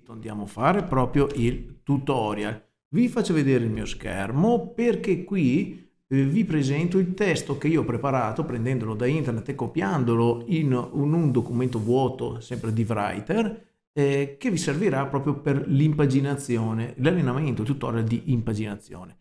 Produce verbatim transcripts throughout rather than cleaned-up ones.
Andiamo a fare proprio il tutorial. Vi faccio vedere il mio schermo perché qui eh, vi presento il testo che io ho preparato prendendolo da internet e copiandolo in un, un documento vuoto, sempre di Writer, eh, che vi servirà proprio per l'impaginazione, l'allenamento, il tutorial di impaginazione.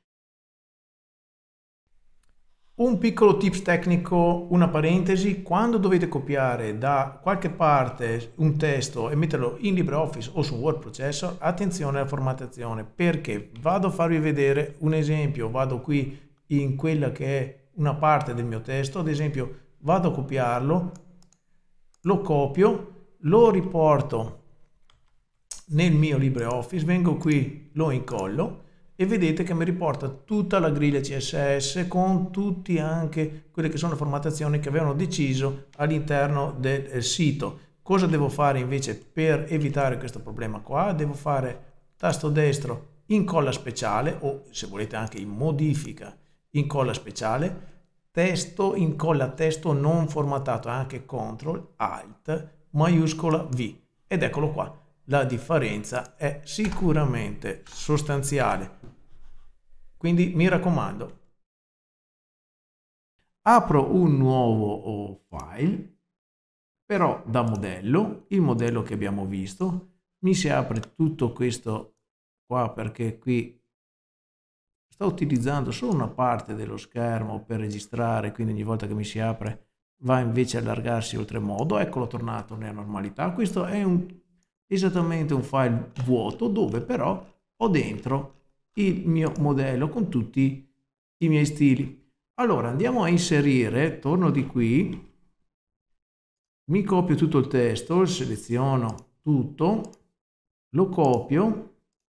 Un piccolo tips tecnico, una parentesi: quando dovete copiare da qualche parte un testo e metterlo in LibreOffice o su Word Processor, attenzione alla formattazione, perché vado a farvi vedere un esempio. Vado qui in quella che è una parte del mio testo, ad esempio vado a copiarlo, lo copio, lo riporto nel mio LibreOffice, vengo qui, lo incollo e vedete che mi riporta tutta la griglia C S S con tutti anche quelle che sono le formattazioni che avevano deciso all'interno del sito. Cosa devo fare invece per evitare questo problema qua? Devo fare tasto destro, incolla speciale, o se volete anche in modifica, incolla speciale, testo, incolla testo non formattato, anche CTRL ALT maiuscola V, ed eccolo qua. La differenza è sicuramente sostanziale. Quindi mi raccomando, apro un nuovo file, però da modello, il modello che abbiamo visto, mi si apre tutto questo qua perché qui sto utilizzando solo una parte dello schermo per registrare, quindi ogni volta che mi si apre va invece a allargarsi oltremodo. Eccolo tornato nella normalità. Questo è un, esattamente un file vuoto dove però ho dentro il mio modello con tutti i miei stili. Allora andiamo a inserire, torno di qui, mi copio tutto il testo, seleziono tutto, lo copio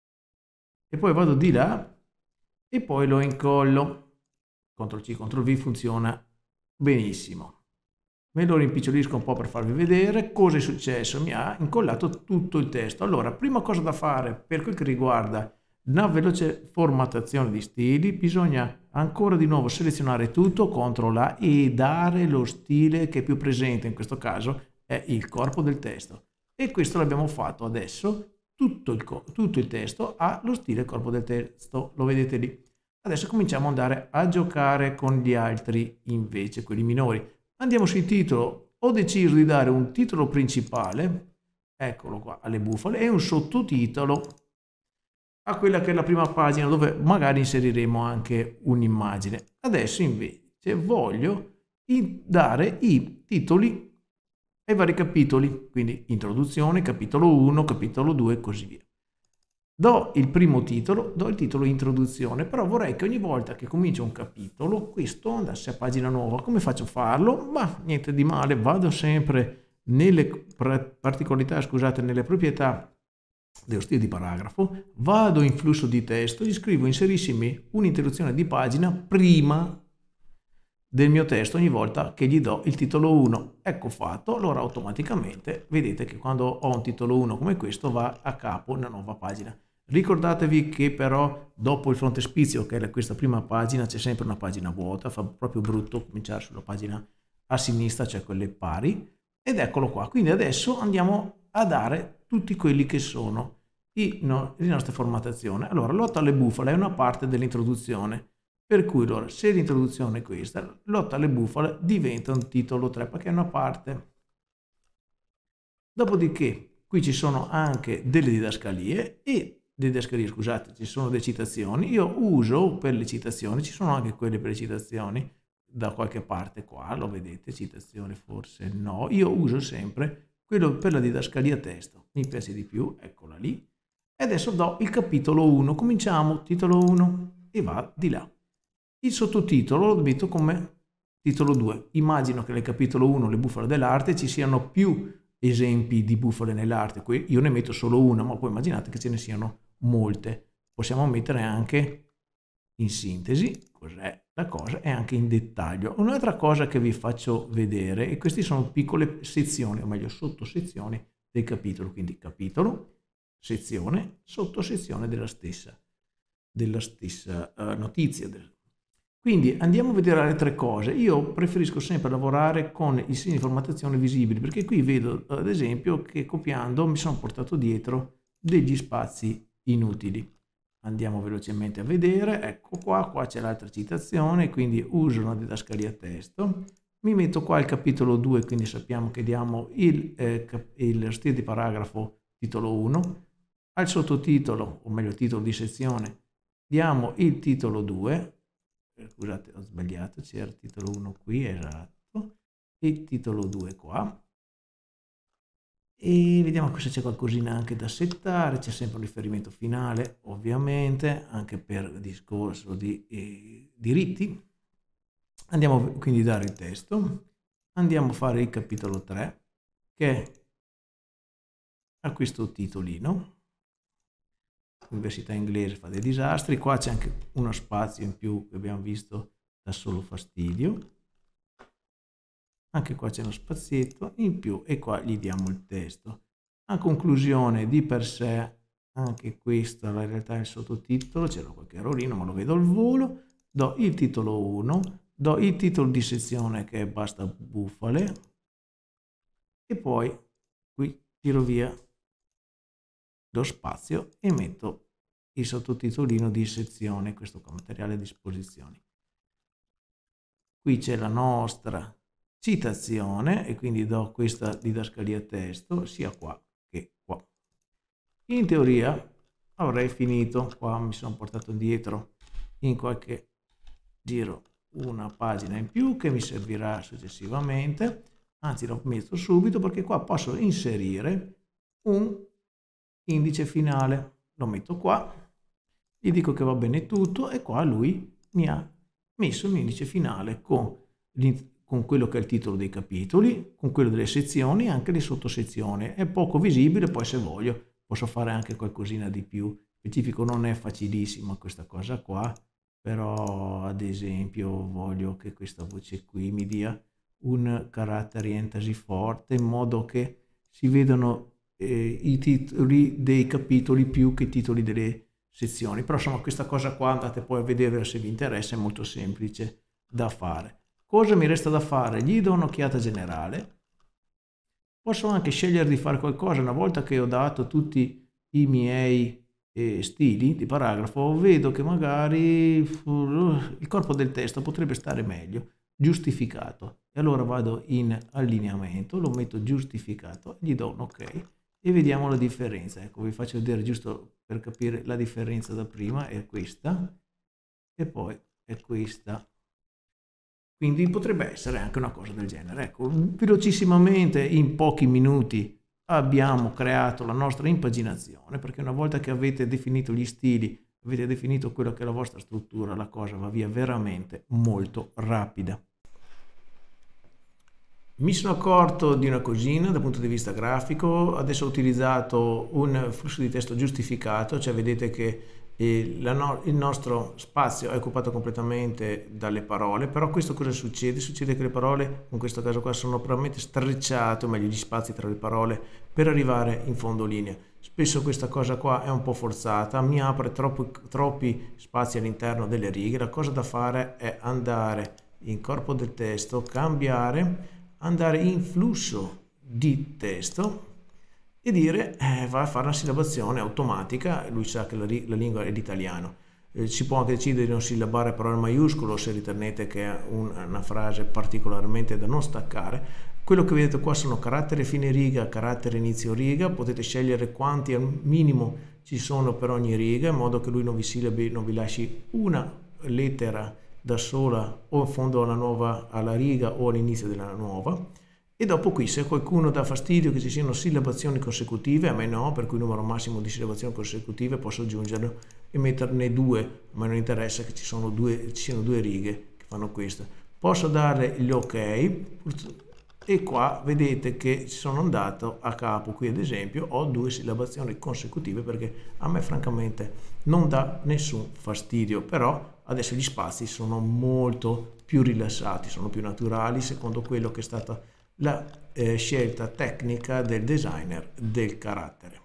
e poi vado di là e poi lo incollo. CTRL C, CTRL V funziona benissimo. Me lo rimpicciolisco un po' per farvi vedere cosa è successo. Mi ha incollato tutto il testo. Allora, prima cosa da fare per quel che riguarda una veloce formattazione di stili, bisogna ancora di nuovo selezionare tutto, CTRL A, e dare lo stile che è più presente, in questo caso è il corpo del testo. E questo l'abbiamo fatto adesso, tutto il, tutto il testo ha lo stile corpo del testo, lo vedete lì. Adesso cominciamo ad andare a giocare con gli altri invece, quelli minori. Andiamo sul titolo, ho deciso di dare un titolo principale, eccolo qua, alle bufale, e un sottotitolo a quella che è la prima pagina dove magari inseriremo anche un'immagine. Adesso invece voglio dare i titoli ai vari capitoli, quindi introduzione, capitolo uno, capitolo due e così via. Do il primo titolo, do il titolo introduzione, però vorrei che ogni volta che comincio un capitolo questo andasse a pagina nuova. Come faccio a farlo? Ma niente di male, vado sempre nelle particolarità, scusate, nelle proprietà dello stile di paragrafo, vado in flusso di testo, gli scrivo inseriscimi un'interruzione di pagina prima del mio testo ogni volta che gli do il titolo uno. Ecco fatto. Allora automaticamente vedete che quando ho un titolo uno come questo va a capo una nuova pagina. Ricordatevi che però dopo il frontespizio, che è questa prima pagina, c'è sempre una pagina vuota, fa proprio brutto cominciare sulla pagina a sinistra, cioè quelle pari, ed eccolo qua. Quindi adesso andiamo a dare tutti quelli che sono i, no, le nostre formattazioni. Allora, lotta alle bufale è una parte dell'introduzione, per cui allora, se l'introduzione è questa, lotta alle bufale diventa un titolo tre perché è una parte. Dopodiché qui ci sono anche delle didascalie e didascalie, scusate, ci sono delle citazioni. Io uso per le citazioni, ci sono anche quelle per le citazioni da qualche parte qua, lo vedete, citazione forse no, io uso sempre quello per la didascalia testo, mi piace di più, eccola lì. E adesso do il capitolo uno, cominciamo, titolo uno, e va di là. Il sottotitolo lo metto come titolo due. Immagino che nel capitolo uno, le bufale dell'arte, ci siano più esempi di bufale nell'arte. Qui io ne metto solo una, ma poi immaginate che ce ne siano molte. Possiamo mettere anche in sintesi, cos'è la cosa, e anche in dettaglio. Un'altra cosa che vi faccio vedere, e queste sono piccole sezioni, o meglio sottosezioni del capitolo, quindi capitolo, sezione, sottosezione della stessa, della stessa uh, notizia. Quindi andiamo a vedere altre cose. Io preferisco sempre lavorare con i segni di formattazione visibili, perché qui vedo ad esempio che copiando mi sono portato dietro degli spazi inutili. Andiamo velocemente a vedere, ecco qua, qua c'è l'altra citazione, quindi uso una didascalia testo, mi metto qua il capitolo due, quindi sappiamo che diamo il, eh, il stile di paragrafo titolo uno, al sottotitolo, o meglio titolo di sezione, diamo il titolo due, eh, scusate ho sbagliato, c'era il titolo uno qui, esatto, e il titolo due qua. E vediamo se c'è qualcosina anche da settare, c'è sempre un riferimento finale ovviamente anche per discorso di eh, diritti. Andiamo quindi a dare il testo, andiamo a fare il capitolo tre che ha questo titolino, Università inglese fa dei disastri, qua c'è anche uno spazio in più che abbiamo visto da solo fastidio. Anche qua c'è uno spazietto in più e qua gli diamo il testo. A conclusione di per sé, anche questo in realtà è il sottotitolo, c'era qualche errorino ma lo vedo al volo, do il titolo uno, do il titolo di sezione che è Basta bufale e poi qui tiro via lo spazio e metto il sottotitolino di sezione, questo qua, materiale a disposizione. Qui c'è la nostra citazione e quindi do questa didascalia testo sia qua che qua. In teoria avrei finito, qua mi sono portato indietro in qualche giro una pagina in più che mi servirà successivamente, anzi lo metto subito perché qua posso inserire un indice finale, lo metto qua, gli dico che va bene tutto e qua lui mi ha messo un indice finale con con quello che è il titolo dei capitoli, con quello delle sezioni e anche le sottosezioni. È poco visibile, poi se voglio posso fare anche qualcosina di più specifico, non è facilissima questa cosa qua, però ad esempio voglio che questa voce qui mi dia un carattere enfasi forte in modo che si vedano eh, i titoli dei capitoli più che i titoli delle sezioni, però insomma questa cosa qua andate poi a vedere se vi interessa, è molto semplice da fare. Cosa mi resta da fare? Gli do un'occhiata generale. Posso anche scegliere di fare qualcosa una volta che ho dato tutti i miei eh, stili di paragrafo, vedo che magari uh, il corpo del testo potrebbe stare meglio, giustificato. E allora vado in allineamento, lo metto giustificato, gli do un ok e vediamo la differenza. Ecco, vi faccio vedere giusto per capire la differenza da prima, è questa e poi è questa. Quindi potrebbe essere anche una cosa del genere. Ecco, velocissimamente, in pochi minuti, abbiamo creato la nostra impaginazione, perché una volta che avete definito gli stili, avete definito quello che è la vostra struttura, la cosa va via veramente molto rapida. Mi sono accorto di una cosina dal punto di vista grafico, adesso ho utilizzato un flusso di testo giustificato, cioè vedete che E la no, il nostro spazio è occupato completamente dalle parole, però questo cosa succede? Succede che le parole, in questo caso qua, sono probabilmente strecciate, o meglio gli spazi tra le parole, per arrivare in fondo linea. Spesso questa cosa qua è un po' forzata, mi apre troppo, troppi spazi all'interno delle righe. La cosa da fare è andare in corpo del testo, cambiare, andare in flusso di testo, e dire eh, va a fare una sillabazione automatica, lui sa che la, la lingua è l'italiano, eh, si può anche decidere di non sillabare parole maiuscolo se ritenete che è un, una frase particolarmente da non staccare. Quello che vedete qua sono carattere fine riga, carattere inizio riga, potete scegliere quanti al minimo ci sono per ogni riga in modo che lui non vi sillabi, non vi lasci una lettera da sola o in fondo alla, nuova, alla riga o all'inizio della nuova. E dopo qui, se qualcuno dà fastidio che ci siano sillabazioni consecutive, a me no, per cui il numero massimo di sillabazioni consecutive posso aggiungerlo e metterne due, a me non interessa che ci, sono due, ci siano due righe che fanno questo. Posso dare gli ok e qua vedete che sono andato a capo, qui ad esempio ho due sillabazioni consecutive perché a me francamente non dà nessun fastidio, però adesso gli spazi sono molto più rilassati, sono più naturali secondo quello che è stata la eh, scelta tecnica del designer del carattere.